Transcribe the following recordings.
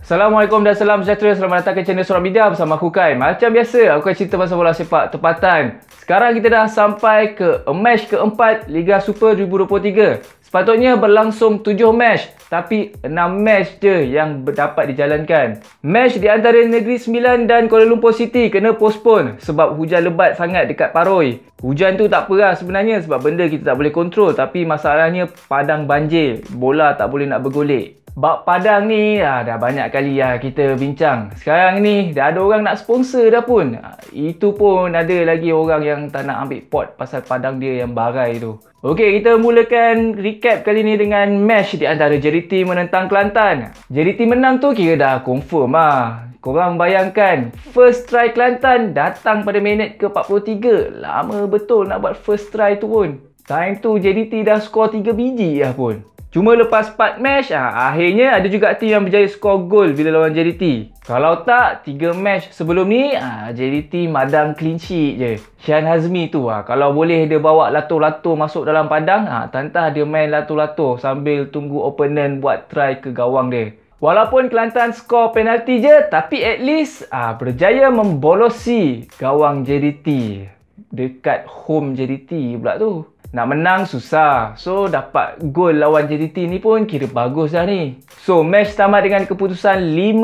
Assalamualaikum dan salam sejahtera. Selamat datang ke channel Seorang Media bersama aku Kai. Macam biasa, aku akan cerita pasal bola sepak tempatan. Sekarang kita dah sampai ke match keempat Liga Super 2023. Sepatutnya berlangsung 7 match, tapi 6 match je yang dapat dijalankan. Match di antara Negeri Sembilan dan Kuala Lumpur City kena postpone sebab hujan lebat sangat dekat Paroi. Hujan tu tak apa lah sebenarnya sebab benda kita tak boleh kontrol, tapi masalahnya padang banjir, bola tak boleh nak bergolek. Bab padang ni dah banyak kali kita bincang. Sekarang ni dah ada orang nak sponsor dah pun. Itu pun ada lagi orang yang tak nak ambil pot pasal padang dia yang barai tu. Okey, kita mulakan recap kali ni dengan match di antara JDT menentang Kelantan. JDT menang tu kira dah confirm lah. Korang bayangkan, first try Kelantan datang pada minit ke 43. Lama betul nak buat first try tu pun. Time tu JDT dah skor 3 biji lah pun. Cuma lepas 4 match, akhirnya ada juga tim yang berjaya skor gol bila lawan JDT. Kalau tak, 3 match sebelum ni, JDT madang clean sheet je. Shan Hazmi tu, kalau boleh dia bawa lato-lato masuk dalam padang, tantah dia main lato-lato sambil tunggu opponent buat try ke gawang dia. Walaupun Kelantan skor penalti je, tapi at least berjaya membolosi gawang JDT. Dekat home JDT pula tu. Nak menang susah. So, dapat gol lawan JDT ni pun kira bagus dah ni. So, match tamat dengan keputusan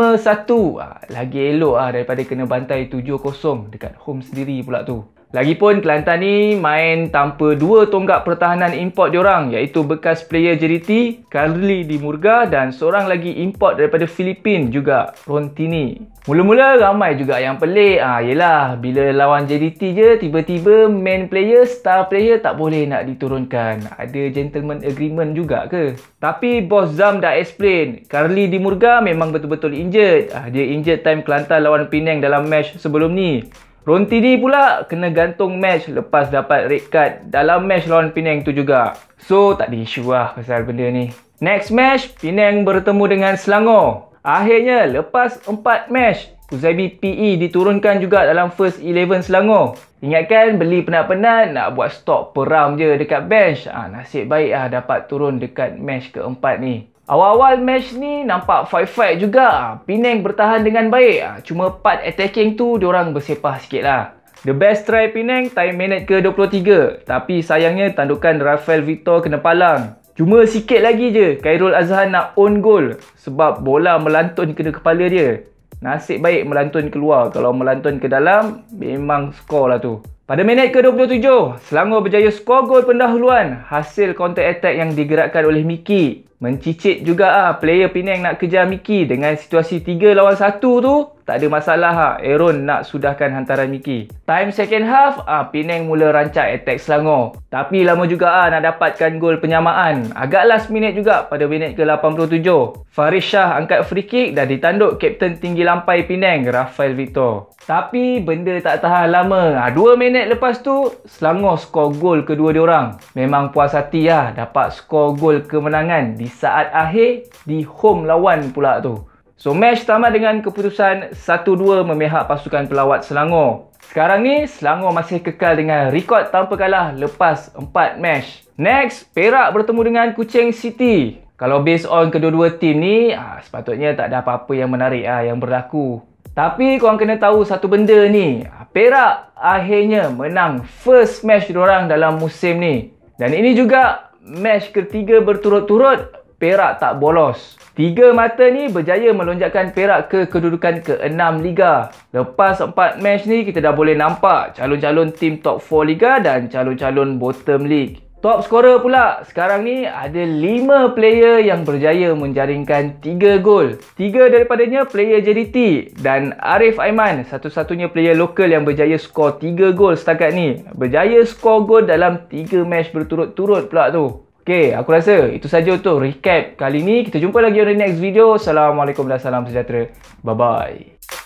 5-1. Lagi elok daripada kena bantai 7-0 dekat home sendiri pula tu. Lagipun Kelantan ni main tanpa dua tonggak pertahanan import diorang, iaitu bekas player JDT, Carly Di Murga, dan seorang lagi import daripada Filipin juga, Rontini. Mula-mula ramai juga yang pelik. Yelah, bila lawan JDT je, tiba-tiba main player, star player tak boleh nak diturunkan. Ada gentleman agreement juga ke? Tapi Bos Zam dah explain, Carly Di Murga memang betul-betul injured. Dia injured time Kelantan lawan Penang dalam match sebelum ni. Rontini pula kena gantung match lepas dapat red card dalam match lawan Penang tu juga. So, tak ada isu lah pasal benda ni. Next match, Penang bertemu dengan Selangor. Akhirnya, lepas 4 match, Uzaibi PE diturunkan juga dalam first 11 Selangor. Ingatkan beli penat-penat nak buat stok peram je dekat bench. Nasib baik dapat turun dekat match keempat ni. Awal-awal match ni nampak fight-fight juga. Penang bertahan dengan baik. Cuma part attacking tu diorang bersepah sikit lah. The best try Penang time minit ke 23. Tapi sayangnya tandukan Rafael Victor kena palang. Cuma sikit lagi je Khairul Azhan nak own goal sebab bola melantun kena kepala dia. Nasib baik melantun keluar. Kalau melantun ke dalam, memang skor lah tu. Pada minit ke-27, Selangor berjaya skor gol pendahuluan hasil counter attack yang digerakkan oleh Miki. Mencicit juga player Penang nak kejar Miki. Dengan situasi 3 lawan 1 tu, tak ada masalah Aaron nak sudahkan hantaran Miki. Time second half, Penang mula rancak attack Selangor. Tapi lama juga nak dapatkan gol penyamaan. Agak last minute juga pada minit ke-87. Faris Shah angkat free kick dan ditanduk kapten tinggi lampai Penang, Rafael Victor. Tapi benda tak tahan lama. 2 minit lepas tu, Selangor skor gol kedua diorang. Memang puas hati dapat skor gol kemenangan di saat akhir di home lawan pula tu. So, match tamat dengan keputusan 1-2 memihak pasukan pelawat Selangor. Sekarang ni, Selangor masih kekal dengan rekod tanpa kalah lepas 4 match. Next, Perak bertemu dengan Kuching City. Kalau based on kedua-dua tim ni, sepatutnya tak ada apa-apa yang menarik yang berlaku. Tapi korang kena tahu satu benda ni. Perak akhirnya menang first match diorang dalam musim ni. Dan ini juga match ketiga berturut-turut Perak tak bolos. 3 mata ni berjaya melonjakkan Perak ke kedudukan ke-6 Liga. Lepas 4 match ni, kita dah boleh nampak calon-calon tim top 4 Liga dan calon-calon bottom league. Top scorer pula, sekarang ni ada 5 player yang berjaya menjaringkan 3 gol. 3 daripadanya player JDT dan Arif Aiman, satu-satunya player lokal yang berjaya skor 3 gol setakat ni. Berjaya skor gol dalam 3 match berturut-turut pula tu. Okay, aku rasa itu saja untuk recap kali ni. Kita jumpa lagi on the next video. Assalamualaikum dan salam sejahtera. Bye-bye.